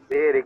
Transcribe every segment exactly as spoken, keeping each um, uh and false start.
Very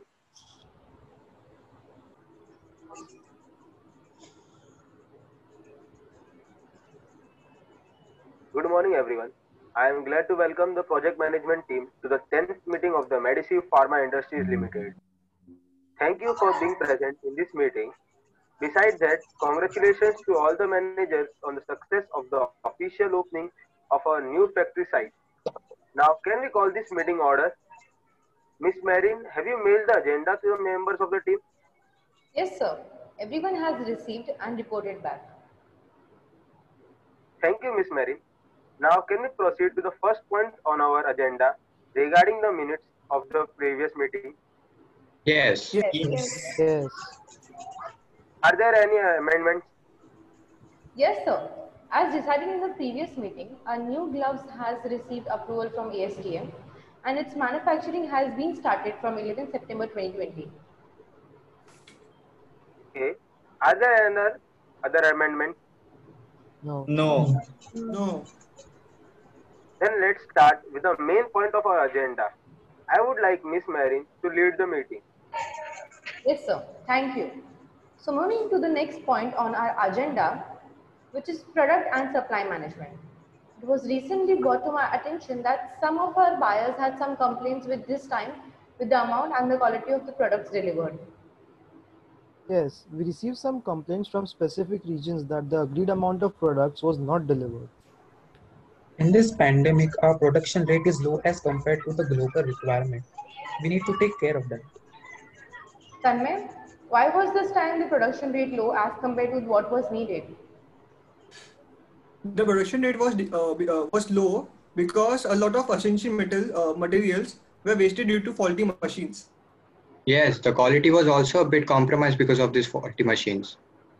good morning, everyone. I am glad to welcome the project management team to the tenth meeting of the Medicive Pharma Industries Limited. Thank you for being present in this meeting. Besides that, congratulations to all the managers on the success of the official opening of our new factory site. Now, can we call this meeting order? Miss Marin, have you mailed the agenda to the members of the team? Yes, sir. Everyone has received and reported back. Thank you, Miss Marin. Now, can we proceed to the first point on our agenda regarding the minutes of the previous meeting? Yes. Yes. Yes. Yes. Are there any amendments? Yes, sir. As decided in the previous meeting, a new gloves has received approval from A S T M and its manufacturing has been started from eleventh September twenty twenty. Okay. Are there any other amendments? No. No. No. Then let's start with the main point of our agenda. I would like Miss Marin to lead the meeting. Yes, sir. Thank you. So moving to the next point on our agenda, which is product and supply management. It was recently brought to my attention that some of our buyers had some complaints with this time with the amount and the quality of the products delivered. Yes, we received some complaints from specific regions that the agreed amount of products was not delivered. In this pandemic, our production rate is low as compared to the global requirement. We need to take care of that. Tanmay, why was this time the production rate low as compared with what was needed? The production rate was uh, uh, was low because a lot of essential metal uh, materials were wasted due to faulty machines. Yes, the quality was also a bit compromised because of these faulty machines.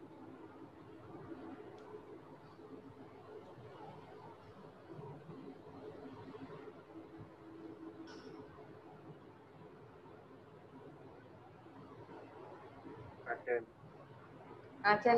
Achal.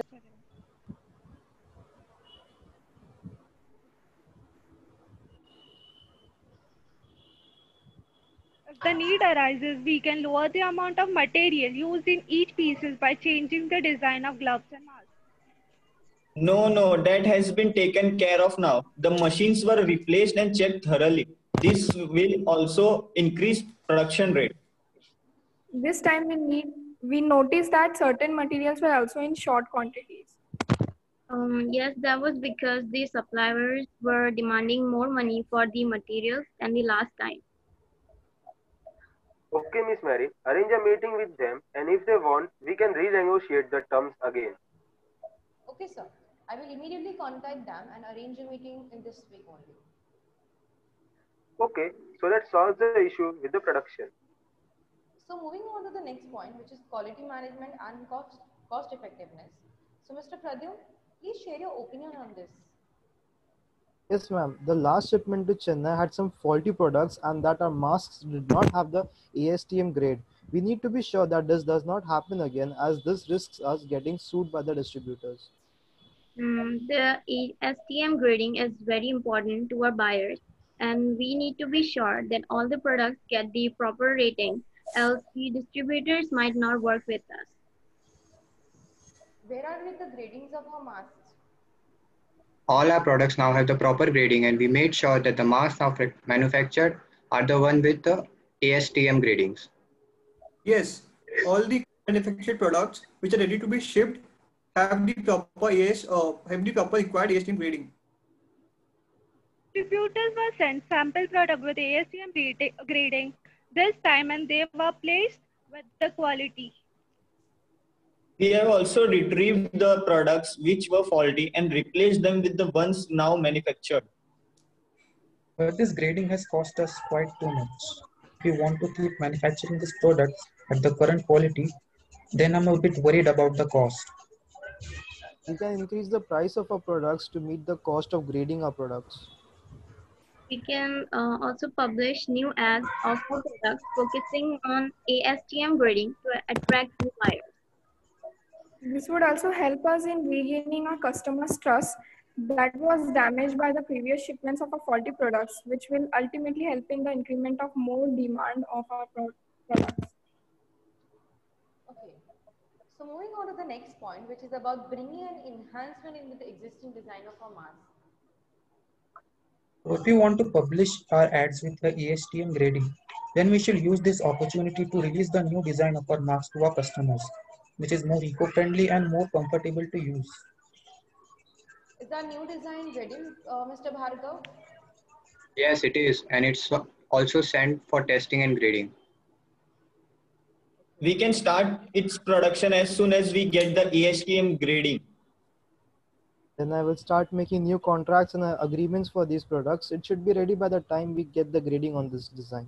If the need arises, we can lower the amount of material used in each pieces by changing the design of gloves and masks. No, no, that has been taken care of now. The machines were replaced and checked thoroughly. This will also increase production rate. This time we need we noticed that certain materials were also in short quantities. Um, yes, that was because the suppliers were demanding more money for the materials than the last time. Okay, Miss Mary, arrange a meeting with them, and if they want, we can renegotiate the terms again. Okay, sir. I will immediately contact them and arrange a meeting in this week only. Okay, so let's solve the issue with the production. So moving on to the next point, which is quality management and cost, cost effectiveness. So Mister Pradyum, please share your opinion on this. Yes, ma'am. The last shipment to Chennai had some faulty products and that our masks did not have the A S T M grade. We need to be sure that this does not happen again, as this risks us getting sued by the distributors. Mm, the A S T M grading is very important to our buyers, and we need to be sure that all the products get the proper rating, else the distributors might not work with us. Where are with the gradings of our masks? All our products now have the proper grading, and we made sure that the masks now manufactured are the one with the A S T M gradings. Yes, all the manufactured products which are ready to be shipped have the proper A S uh, have the proper required A S T M grading. Distributors were sent sample product with A S T M grading this time, and they were placed with the quality. We have also retrieved the products which were faulty and replaced them with the ones now manufactured. But this grading has cost us quite too much. If we want to keep manufacturing this product at the current quality, then I'm a bit worried about the cost. We can increase the price of our products to meet the cost of grading our products. We can uh, also publish new ads of our products focusing on A S T M grading to attract new buyers. This would also help us in regaining our customers' trust that was damaged by the previous shipments of our faulty products, which will ultimately help in the increment of more demand of our products. So moving on to the next point, which is about bringing an enhancement into the existing design of our mask. If we want to publish our ads with the A S T M grading, then we should use this opportunity to release the new design of our mask to our customers, which is more eco-friendly and more comfortable to use. Is our new design ready, uh, Mister Bhargav? Yes, it is, and it's also sent for testing and grading. We can start its production as soon as we get the A S T M grading. Then I will start making new contracts and uh, agreements for these products. It should be ready by the time we get the grading on this design.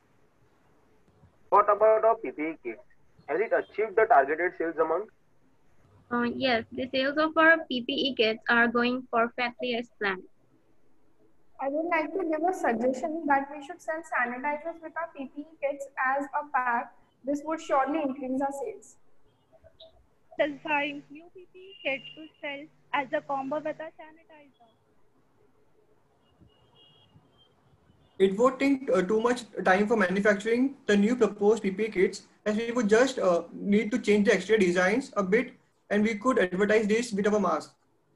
What about our P P E kits? Has it achieved the targeted sales amount? Uh, yes, the sales of our P P E kits are going perfectly as planned. I would like to give a suggestion that we should sell sanitizers with our P P E kits as a pack. This would surely increase our sales. Design new P P E kit to sell as a combo with a sanitizer. It would take uh, too much time for manufacturing the new proposed P P E kits, as we would just uh, need to change the extra designs a bit, and we could advertise this with our mask.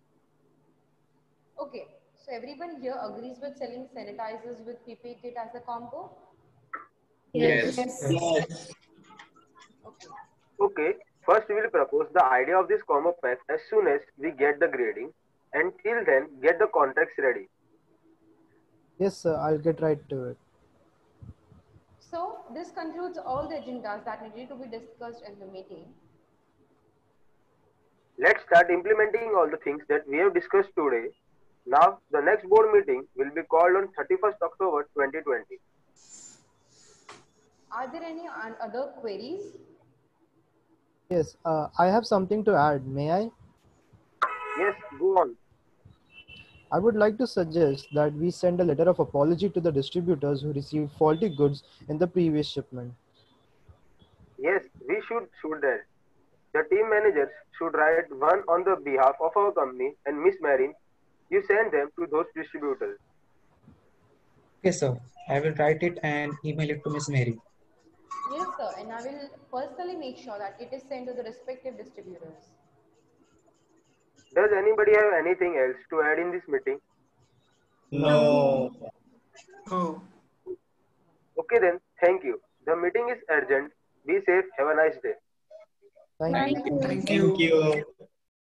Okay, so everyone here agrees with selling sanitizers with P P E kit as a combo? Yes. Yes. Yes. Okay. Okay, first we will propose the idea of this combo pack as soon as we get the grading, and till then get the contracts ready. Yes, sir, I'll get right to it. So this concludes all the agendas that needed to be discussed in the meeting. Let's start implementing all the things that we have discussed today. Now, the next board meeting will be called on thirty-first October twenty twenty. Are there any un- other queries? Yes, uh, I have something to add. May I? Yes, go on. I would like to suggest that we send a letter of apology to the distributors who received faulty goods in the previous shipment. Yes, we should shoot that. The team managers should write one on the behalf of our company, and Miss Marin, you send them to those distributors. Okay, sir. I will write it and email it to Miss Mary. Yes, sir, and I will personally make sure that it is sent to the respective distributors. Does anybody have anything else to add in this meeting? No. Oh. Okay then, thank you. The meeting is urgent. Be safe. Have a nice day. Thank you. Thank you. Thank Thank you. you.